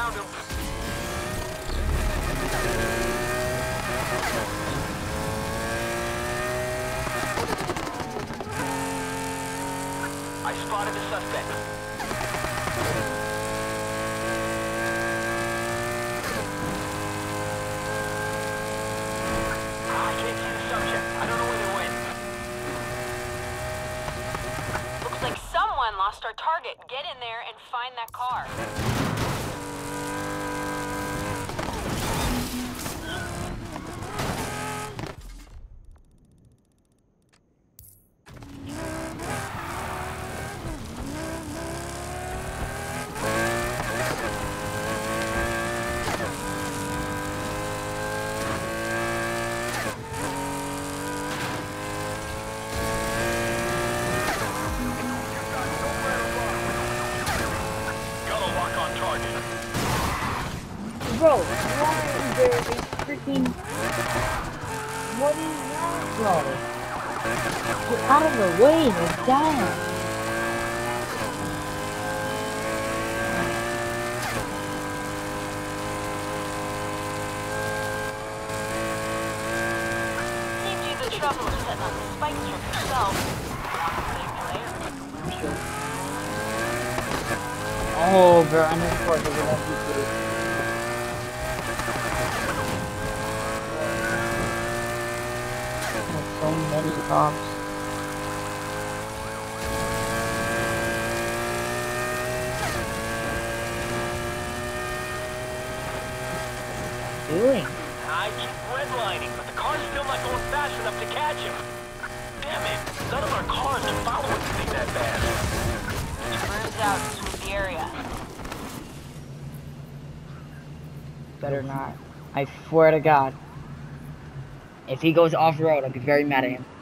found him. I spotted the suspect. I can't see the subject. I don't know where they went. Looks like someone lost our target. Get in there and find that car. Bro, why is there a freaking... What is that, bro? Get out of the way, they're down. Seems you the trouble of setting up the spike strip yourself. I'm sure. Oh, bro, I know the part they're gonna have to so many cops. What are you doing? I keep redlining, but the car's still not going fast enough to catch him. Damn it, none of our cars are following the thing that fast. Get your birds out and sweep the area. Better not. I swear to God. If he goes off-road, I'll be very mad at him.